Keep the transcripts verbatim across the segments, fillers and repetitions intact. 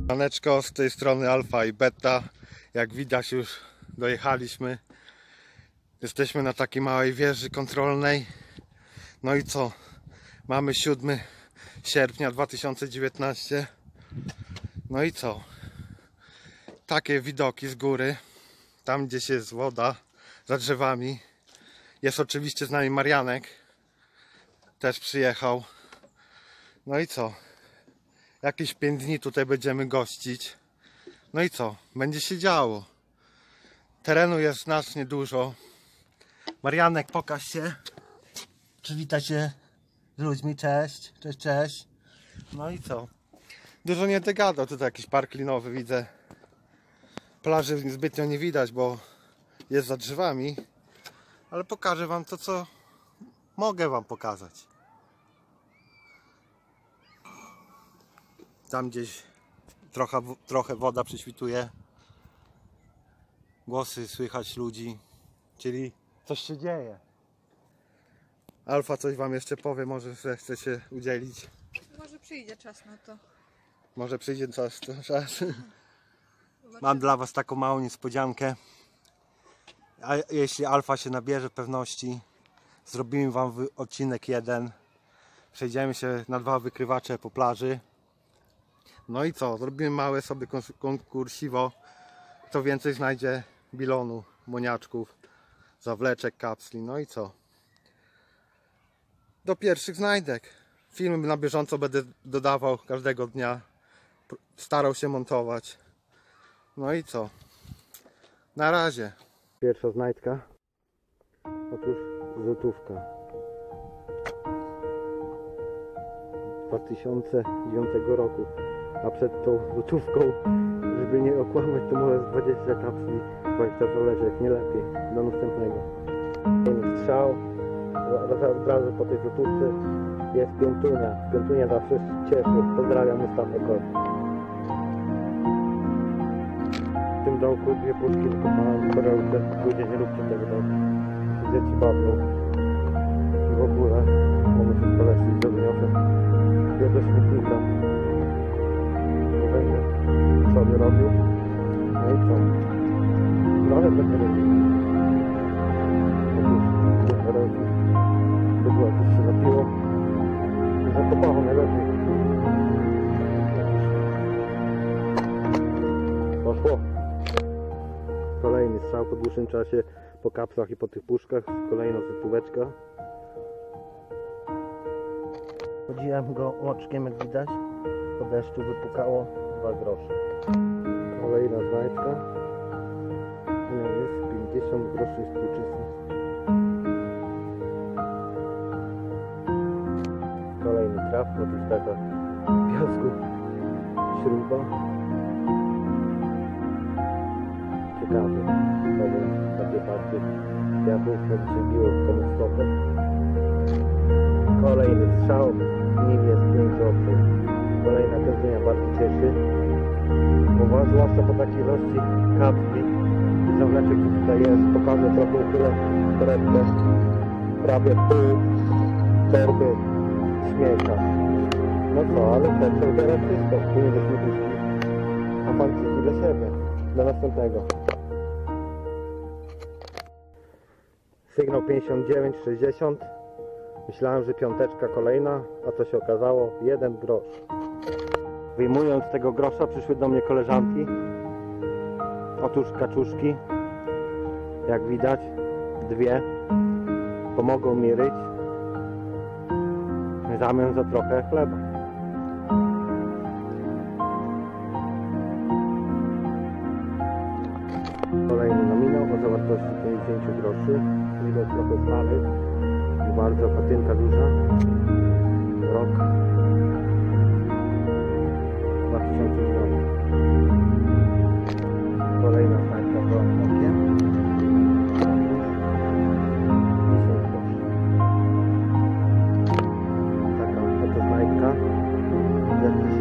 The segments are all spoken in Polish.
Maneczko, z tej strony Alfa i Beta. Jak widać, już dojechaliśmy. Jesteśmy na takiej małej wieży kontrolnej. No i co? Mamy siódmego sierpnia dwa tysiące dziewiętnastego. No i co? Takie widoki z góry. Tam gdzieś jest woda za drzewami. Jest oczywiście z nami Marianek. Też przyjechał. No i co? Jakieś pięć dni tutaj będziemy gościć. No i co? Będzie się działo. Terenu jest znacznie dużo. Marianek, pokaż się. Przywita się z ludźmi. Cześć. Cześć, cześć. No i co? Dużo nie gadał. Tutaj jakiś park linowy widzę. Plaży zbytnio nie widać, bo jest za drzewami. Ale pokażę wam to, co mogę wam pokazać. Tam gdzieś trochę, trochę woda prześwituje. Głosy słychać ludzi. Czyli coś się dzieje. Alfa coś wam jeszcze powie, może chce się udzielić. Może przyjdzie czas na to. Może przyjdzie czas. To czas. Mam dla was taką małą niespodziankę. A jeśli Alfa się nabierze pewności, zrobimy wam odcinek jeden. Przejdziemy się na dwa wykrywacze po plaży. No i co? Zrobimy małe sobie konkursiwo. Kto więcej znajdzie bilonu, moniaczków, zawleczek, kapsli. No i co? Do pierwszych znajdek. Filmy na bieżąco będę dodawał każdego dnia. Starał się montować. No i co? Na razie. Pierwsza znajdka. Otóż złotówka. dwa tysiące dziewiątego roku. A przed tą złotówką, żeby nie okłamać, to może z dwadzieścia kapsli, dwadzieścia zawleczek, nie lepiej. Do następnego. Strzał. Od razu po tej złotówce jest piątunia. Piątunia zawsze cieszy. Pozdrawiam, Mustafa Kot. W tym dołku dwie puszki wykopałem w perełce. Ludzie, nie róbcie tego dołku. Dzieci bawią. I w ogóle mogę się polecić do wniosek. Idę do śmietnika. Nie będę sobie robił. No i co? Trochę będzie robił. Otóż dwie perełki. Bydło jakieś się napiło. I zakopało najlepiej. Poszło. Kolejny strzał po dłuższym czasie, po kapsach i po tych puszkach. Kolejna złotóweczka. Chodziłem go oczkiem, jak widać. Po deszczu wypukało dwa grosze. Kolejna znajdka. No jest pięćdziesiąt groszy współczesnych. Kolejny traf, otóż taka w piasku śruba. Ciekawy, powiem, takie partie piachów, jak się biło w komuś stopę. Kolejny strzał, nim jest pięć złotych. Kolejna pędzenia bardzo cieszy. Bo zwłaszcza po takiej ilości kapsli i zawleczek, co tutaj jest, pokażę trochę tyle torebkę. Prawie pół torby śmieka. No co, ale co, co teraz wszystko, płynie do śmietniczki. A pan ci dla siebie. Do następnego. Sygnał pięćdziesiąt dziewięć sześćdziesiąt. Myślałem, że piąteczka kolejna, a to się okazało jeden grosz. Wyjmując tego grosza, przyszły do mnie koleżanki. Otóż kaczuszki, jak widać, dwie. Pomogą mi ryć w zamian za trochę chleba. Kolejny nominał o zawartości pięćdziesiąt groszy. Widać trochę stary. Bardzo patynka duża. Rok dwa tysiące dziewiąty. Kolejna znajdka do okiem. dziesięć groszy. Taka oto znajdka. Jakiś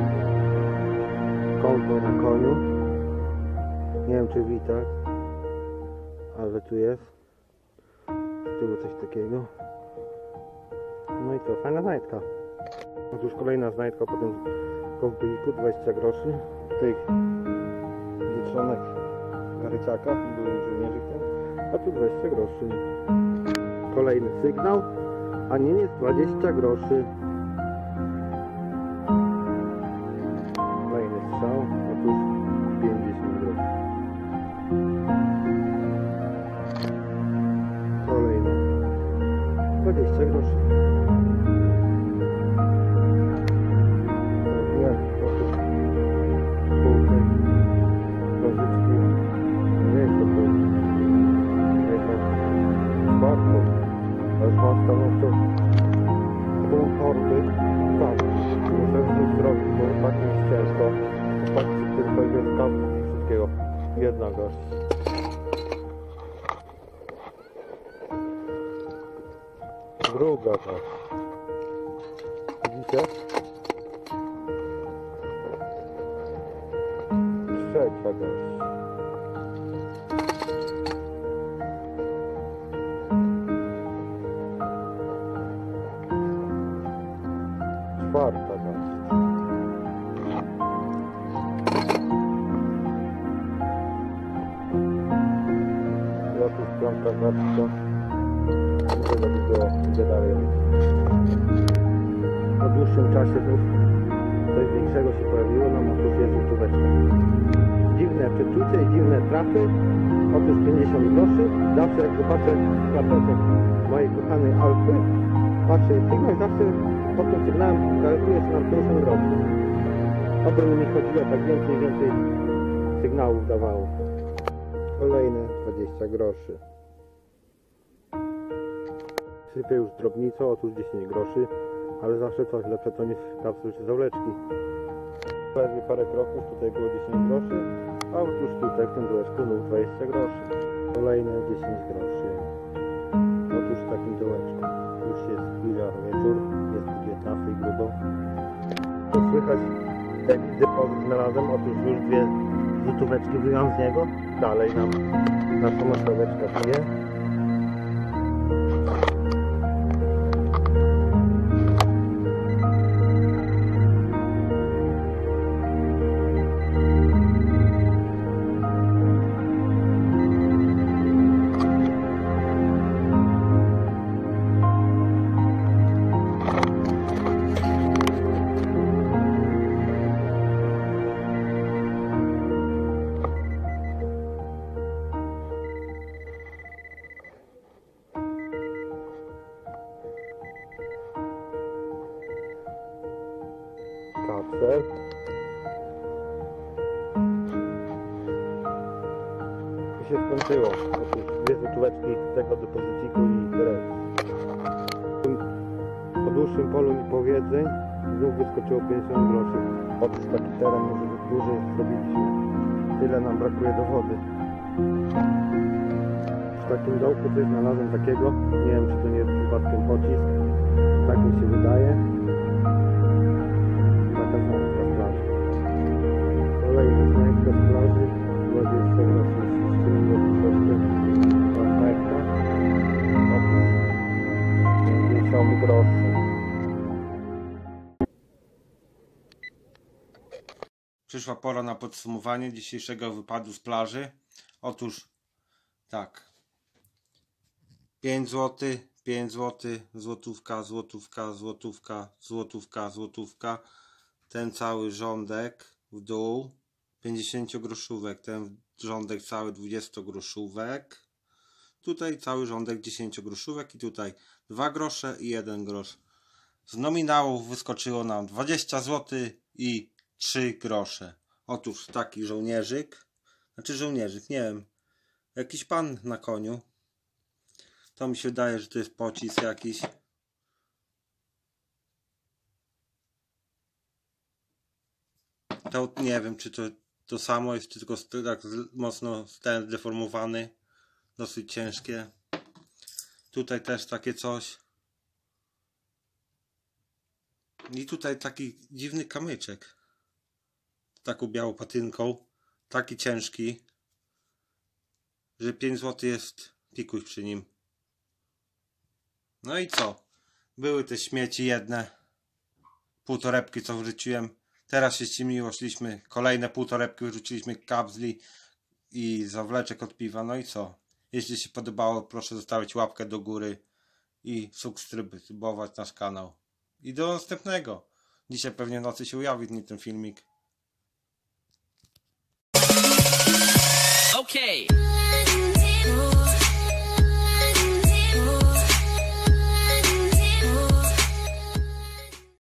konwój na koniu. Nie wiem, czy widać, ale tu jest z tyłu coś takiego. No i co, fajna znajdka. Otóż kolejna znajdka po tym Jabłko w buliku dwadzieścia groszy. Tych wieczonek karyciaka, był żołnierzyk ten, a tu dwadzieścia groszy. Kolejny sygnał, a nie jest dwadzieścia groszy. Kolejny strzał, otóż pięćdziesiąt groszy. Kolejny dwadzieścia groszy. Nie, otóż półkę nożyczki. Nie jest to pół. Nie jest to smartfon. Ale już mam stanowczo pół torby. Tak, muszę już zrobić, bo tak jest ciężko. Patrzcie, tylko jest kapki i wszystkiego. Jedna garść. Druga garść. Widzicie? Trzecia garść. Czwarta garść. Ja tu piątka garstka. Idę do wideo, idę dalej. Po dłuższym czasie znów coś większego się pojawiło, nam otóż jest złotóweczka. Dziwne przeczucie i dziwne trafy. Otóż pięćdziesiąt groszy. Zawsze jak zobaczę klapeczek mojej kochanej Alfy, patrzę sygnał i zawsze pod tym sygnałem kalkuluje się nam pięćdziesiąt groszy. Oby mi chodziło, tak więcej i więcej sygnałów dawało. Kolejne dwadzieścia groszy. Sypię już drobnicą, otóż dziesięć groszy, ale zawsze coś lepsze to niż kapsuły czy zawleczki. Ledwie parę kroków, tutaj było dziesięć groszy, a otóż tutaj w tym dołeczku znów dwadzieścia groszy. Kolejne dziesięć groszy. Otóż w takim dołeczku. Już jest chwila wieczór, jest dziewiętnasta i grubo. To słychać, jak depozyt znalazłem, otóż już dwie złotóweczki wyjąłem z niego. Dalej nam nasza masłóweczka pije. Kapsel. I się skończyło. Otóż dwie złotóweczki tego depozyciku i teraz. Po dłuższym polu niepowiedzeń znów wyskoczyło pięćdziesiąt groszy. Otóż taki teren może dłużej zrobiliśmy. Tyle nam brakuje do wody. W takim dołku coś znalazłem takiego. Nie wiem, czy to nie jest przypadkiem pocisk. Tak mi się wydaje. Kolejna znajdka z plaży, dwadzieścia groszy, ściągnął troszeczkę na znajdka, pięćdziesiąt groszy. Przyszła pora na podsumowanie dzisiejszego wypadu z plaży. Otóż tak, pięć złotych, pięć złotych, złotówka, złotówka, złotówka, złotówka, złotówka, ten cały rządek w dół, pięćdziesiąt groszówek, ten rządek cały dwadzieścia groszówek, tutaj cały rządek dziesięć groszówek i tutaj dwa grosze i jeden grosz. Z nominałów wyskoczyło nam dwadzieścia złotych i trzy grosze. Otóż taki żołnierzyk, znaczy żołnierzyk, nie wiem, jakiś pan na koniu. To mi się wydaje, że to jest pocisk jakiś. To nie wiem, czy to to samo jest, czy tylko tak mocno ten zdeformowany. Dosyć ciężkie. Tutaj też takie coś. I tutaj taki dziwny kamyczek. Taką białą patynką. Taki ciężki, że pięć złotych jest pikuś przy nim. No i co? Były te śmieci jedne. Półtorebki, co wrzuciłem. Teraz się ściemiło, szliśmy, kolejne półtorebki wyrzuciliśmy, kapsli i zawleczek od piwa. No i co? Jeśli się podobało, proszę zostawić łapkę do góry i subskrybować nasz kanał. I do następnego. Dzisiaj pewnie w nocy się ujawni ten filmik. Okay.